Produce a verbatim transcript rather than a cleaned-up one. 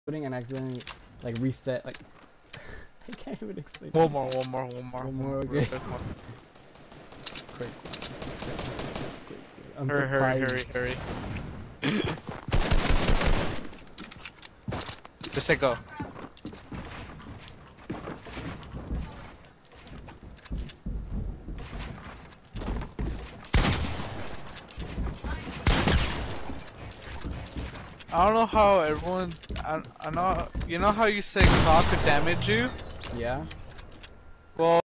Putting and accidentally like reset like I can't even explain. One more, one more, one more. One more, okay. Real quick, one. Quick. I'm Hurry, hurry, surprised. hurry, hurry. Just say go. I don't know how everyone. I, I know. You know how you say clock could damage you? Yeah. Well.